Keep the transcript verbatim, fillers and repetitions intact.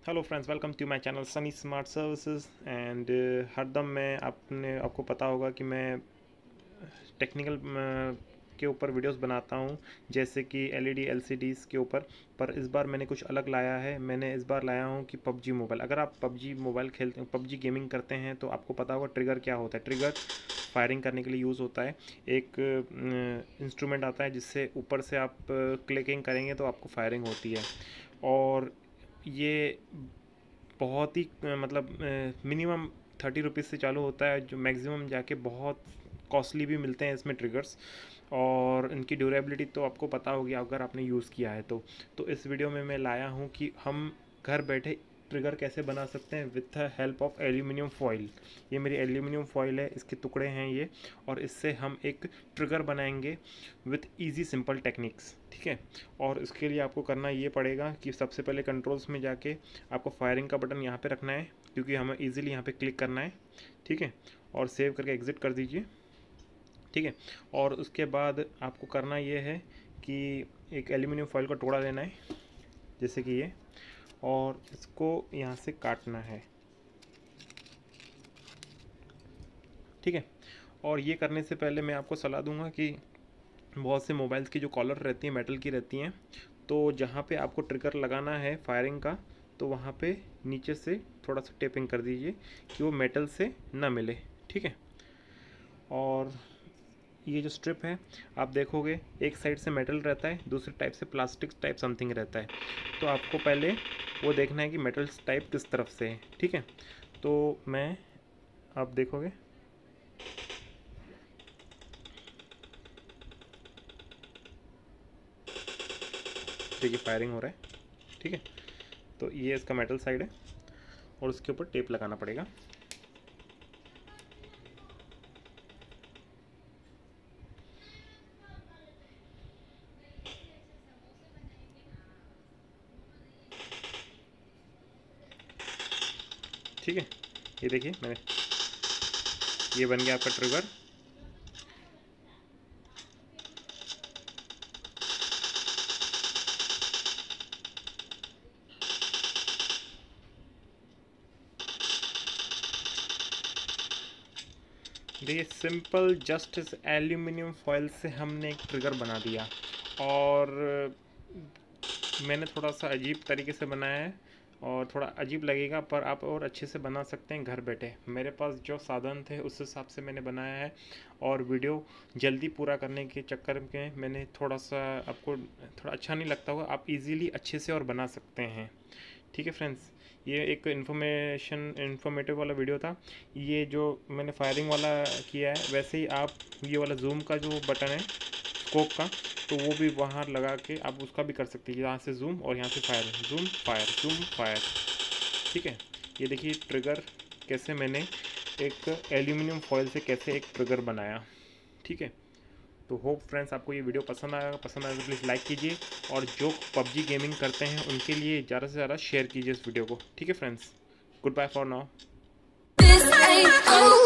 Hello friends, welcome to my channel Sunny Smart Services. And हरदम मैं आपने आपको पता होगा कि मैं टेक्निकल के ऊपर वीडियोस बनाता हूं, जैसे कि एलईडी एलसीडीज़ के ऊपर। पर इस बार मैंने कुछ अलग लाया है। मैंने इस बार लाया हूं कि पबजी मोबाइल। अगर आप पबजी मोबाइल खेलते हैं, पबजी गेमिंग करते हैं, तो आपको पता होगा ट्रिगर क्या होता है। ट्रिगर फायरिंग करने के लिए यूज़ होता है। एक इंस्ट्रूमेंट आता है जिससे ऊपर से आप क्लिकिंग करेंगे तो आपको फायरिंग होती है। और ये बहुत ही मतलब मिनिमम थर्टी रुपीज़ से चालू होता है, जो मैक्सिमम जाके बहुत कॉस्टली भी मिलते हैं इसमें ट्रिगर्स। और इनकी ड्यूरेबिलिटी तो आपको पता होगी अगर आपने यूज़ किया है तो तो इस वीडियो में मैं लाया हूँ कि हम घर बैठे ट्रिगर कैसे बना सकते हैं with the help of aluminium foil. ये मेरी एल्यूमिनियम फॉइल है, इसके टुकड़े हैं ये, और इससे हम एक ट्रिगर बनाएंगे विथ इजी सिंपल टेक्निक्स। ठीक है। और इसके लिए आपको करना ये पड़ेगा कि सबसे पहले कंट्रोल्स में जाके आपको फायरिंग का बटन यहाँ पे रखना है, क्योंकि हमें इजीली यहाँ पे क्लिक करना है। ठीक है। और सेव करके एग्ज़िट कर दीजिए। ठीक है। और उसके बाद आपको करना ये है कि एक एल्यूमिनियम फॉइल का टुकड़ा लेना है, जैसे कि ये, और इसको यहाँ से काटना है। ठीक है। और ये करने से पहले मैं आपको सलाह दूंगा कि बहुत से मोबाइल्स की जो कॉलर रहती हैं मेटल की रहती हैं, तो जहाँ पे आपको ट्रिगर लगाना है फायरिंग का, तो वहाँ पे नीचे से थोड़ा सा टेपिंग कर दीजिए कि वो मेटल से ना मिले। ठीक है। और ये जो स्ट्रिप है, आप देखोगे एक साइड से मेटल रहता है, दूसरे टाइप से प्लास्टिक टाइप समथिंग रहता है। तो आपको पहले वो देखना है कि मेटल टाइप किस तरफ से है। ठीक है। तो मैं, आप देखोगे देखिए फायरिंग हो रहा है। ठीक है। तो ये इसका मेटल साइड है और उसके ऊपर टेप लगाना पड़ेगा। ठीक है। ये देखिए मैंने, ये बन गया आपका ट्रिगर। देखिए सिंपल जस्ट इस एल्यूमिनियम फॉयल से हमने एक ट्रिगर बना दिया। और मैंने थोड़ा सा अजीब तरीके से बनाया है और थोड़ा अजीब लगेगा, पर आप और अच्छे से बना सकते हैं घर बैठे। मेरे पास जो साधन थे उस हिसाब से मैंने बनाया है, और वीडियो जल्दी पूरा करने के चक्कर में मैंने थोड़ा सा, आपको थोड़ा अच्छा नहीं लगता होगा, आप इजीली अच्छे से और बना सकते हैं। ठीक है फ्रेंड्स, ये एक इन्फॉर्मेशन इन्फॉर्मेटिव वाला वीडियो था। ये जो मैंने फायरिंग वाला किया है, वैसे ही आप ये वाला जूम का जो बटन है स्कोप का, तो वो भी वहाँ लगा के आप उसका भी कर सकते हैं। यहाँ से जूम और यहाँ से fire, zoom fire, zoom fire. ठीक है। ये देखिए ट्रिगर कैसे मैंने एक एल्यूमिनियम फॉयल से कैसे एक ट्रिगर बनाया। ठीक है। तो होप फ्रेंड्स आपको ये वीडियो पसंद आएगा। पसंद आएगा तो प्लीज़ लाइक कीजिए, और जो पबजी गेमिंग करते हैं उनके लिए ज़्यादा से ज़्यादा शेयर कीजिए इस वीडियो को। ठीक है friends, goodbye for now.